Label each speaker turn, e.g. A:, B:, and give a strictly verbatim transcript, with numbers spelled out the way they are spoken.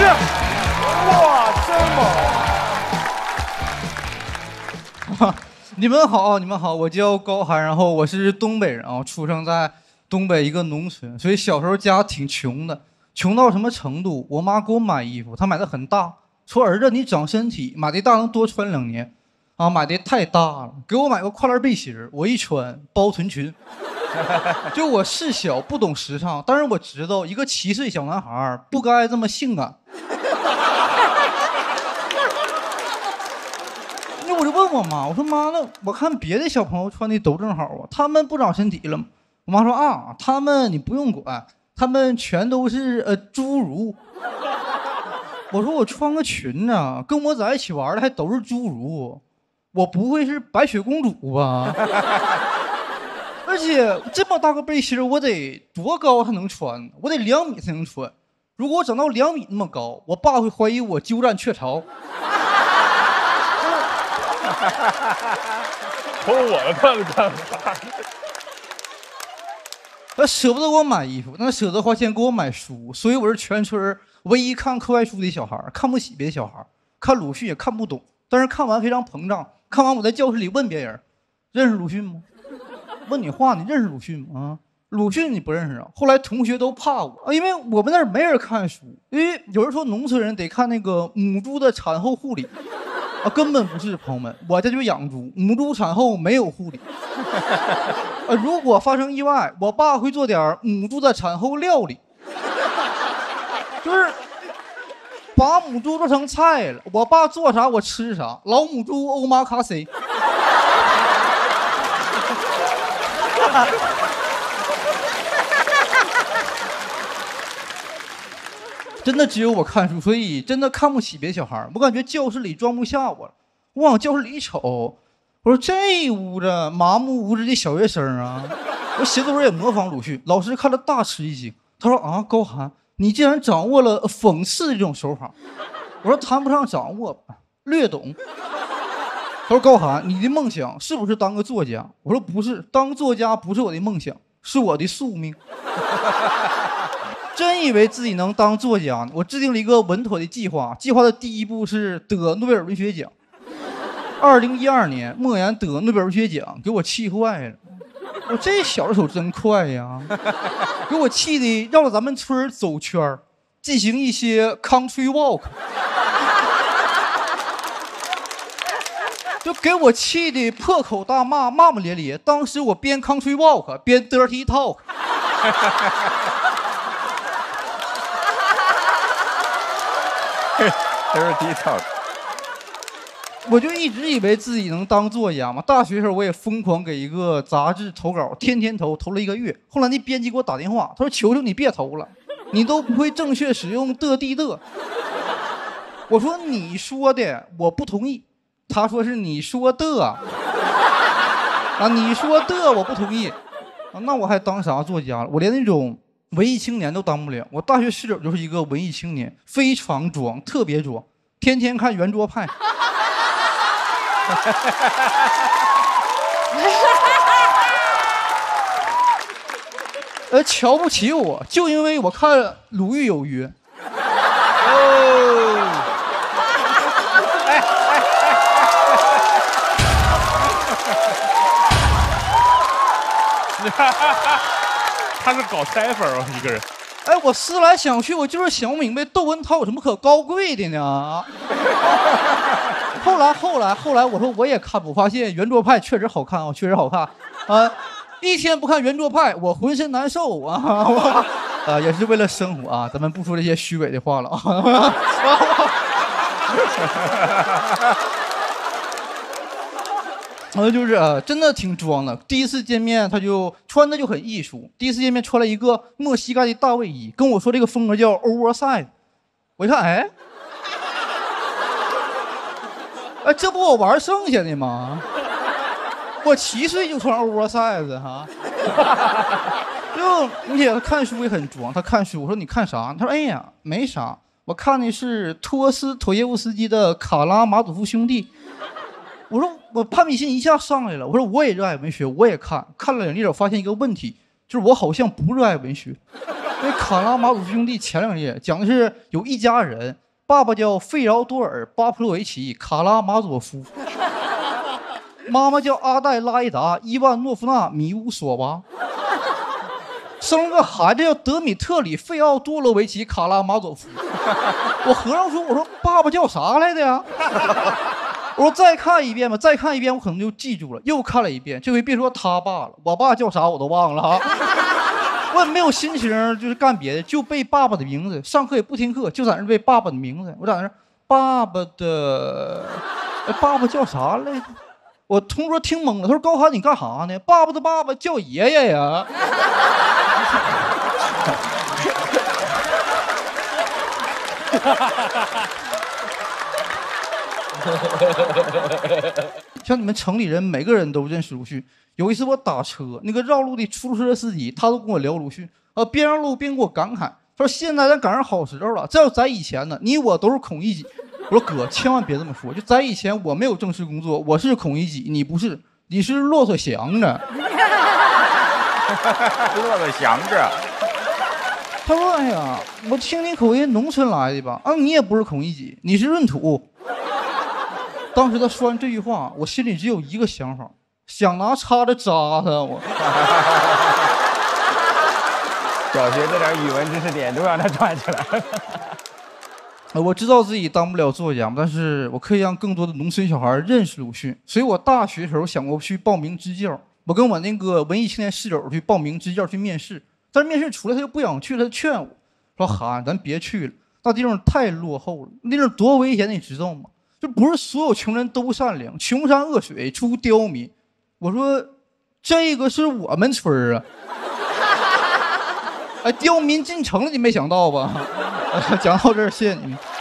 A: 哇，真猛！
B: 你们好，你们好，我叫高寒，然后我是东北人啊，出生在东北一个农村，所以小时候家挺穷的，穷到什么程度？我妈给我买衣服，她买的很大，说儿子你长身体，买的大能多穿两年，啊，买的太大了，给我买个跨栏背心，我一穿包臀裙。就我是小不懂时尚，但是我知道一个七岁小男孩不该这么性感。那我就问我妈，我说妈，那我看别的小朋友穿的都正好啊，他们不长身体了吗？我妈说啊，他们你不用管，他们全都是呃侏儒。我说我穿个裙啊，跟我在一起玩的还都是侏儒，我不会是白雪公主吧？而且这么大个背心我得多高才能穿？我得两米才能穿。如果我长到两米那么高，我爸会怀疑我鸠占鹊巢。
A: 从我的段子看法，
B: 他舍不得给我买衣服，那舍得花钱给我买书，所以我是全村唯一看课外书的小孩，看不起别的小孩，看鲁迅也看不懂，但是看完非常膨胀。看完我在教室里问别人，认识鲁迅吗？问你话，你认识鲁迅吗？啊，鲁迅你不认识啊？后来同学都怕我，因为我们那儿没人看书，因为有人说农村人得看那个母猪的产后护理，啊，根本不是，朋友们，我这就养猪，母猪产后没有护理。呃，如果发生意外，我爸会做点母猪的产后料理，就是把母猪做成菜了，我爸做啥我吃啥，老母猪欧玛卡西。真的只有我看书，所以真的看不起别的小孩。我感觉教室里装不下我了，我往教室里一瞅，我说这屋子麻木无知的小学生啊！我写作文也模仿鲁迅，老师看了大吃一惊，他说啊，高寒，你竟然掌握了讽刺这种手法。我说谈不上掌握，略懂。他说高寒，你的梦想是不是当个作家？我说不是，当作家不是我的梦想，是我的宿命。真以为自己能当作家呢？我制定了一个稳妥的计划，计划的第一步是得诺贝尔文学奖。二零一二年，莫言得诺贝尔文学奖，给我气坏了。我这小手真快呀，给我气的绕着咱们村走圈，进行一些 country walk。就给我气的破口大骂，骂骂咧咧。当时我边 country walk 边 dirty talk。
A: dirty talk。
B: 我就一直以为自己能当作家嘛。大学时候我也疯狂给一个杂志投稿，天天投，投了一个月。后来那编辑给我打电话，他说：“求求你别投了，你都不会正确使用的地的。”我说：“你说的，我不同意。”他说是你说的啊，你说的我不同意啊，那我还当啥作家了？我连那种文艺青年都当不了。我大学室友就是一个文艺青年，非常装，特别装，天天看圆桌派。呃，瞧不起我，就因为我看《鲁豫有约》。哦。
A: 他是搞筛粉啊，一个人。
B: 哎，我思来想去，我就是想不明白窦文涛有什么可高贵的呢？后来，后来，后来，我说我也看，我发现圆桌派确实好看啊，确实好看啊、呃！一天不看圆桌派，我浑身难受啊！我呃，也是为了生活啊，咱们不说这些虚伪的话了啊。然后就是呃，真的挺装的。第一次见面，他就穿的就很艺术。第一次见面穿了一个没膝盖的大卫衣，跟我说这个风格叫 oversize。我一看，哎，哎，这不我玩剩下的吗？我七岁就穿 oversize 哈。就而且他看书也很装，他看书，我说你看啥？他说哎呀，没啥，我看的是托斯妥耶夫斯基的《卡拉马佐夫兄弟》。我说我攀比心一下上来了，我说我也热爱文学，我也看看了两页，我发现一个问题，就是我好像不热爱文学。 那卡拉马佐夫兄弟前两页讲的是有一家人，爸爸叫费饶多尔·巴普洛维奇·卡拉马佐夫，妈妈叫阿黛拉伊达·伊万诺夫娜·米乌索娃，生了个孩子叫德米特里·费奥多罗维奇·卡拉马佐夫。我合上说，我说爸爸叫啥来的呀？我说再看一遍吧，再看一遍我可能就记住了。又看了一遍，这回别说他爸了，我爸叫啥我都忘了啊。我也没有心情就是干别的，就背爸爸的名字。上课也不听课，就在那背爸爸的名字。我在那爸爸的，爸爸叫啥来着？我同桌听懵了，他说：“高寒，你干啥呢？爸爸的爸爸叫爷爷呀。”像你们城里人，每个人都认识鲁迅。有一次我打车，那个绕路的出租车司机，他都跟我聊鲁迅，啊，边上路边给我感慨，他说：“现在咱赶上好时候了，这要在以前呢，你我都是孔乙己。”我说：“哥，千万别这么说，就在以前我没有正式工作，我是孔乙己，你不是，你是骆驼祥子。”
C: 骆驼祥子。
B: 他说：“哎呀，我听你口音，农村来的吧？啊，你也不是孔乙己，你是闰土。”当时他说完这句话，我心里只有一个想法，想拿叉子扎他。我
C: 小学这点语文知识点都让他转起来了。
B: 我知道自己当不了作家，但是我可以让更多的农村小孩认识鲁迅，所以我大学的时候想过去报名支教。我跟我那个文艺青年室友去报名支教去面试，但是面试出来他就不想去了，他劝我说：“哈，咱别去了，那地方太落后了，那地方多危险，你知道吗？就不是所有穷人都善良，穷山恶水出刁民。”我说：“这个是我们村啊。”哎，刁民进城了，你没想到吧？讲到这儿，谢谢你们。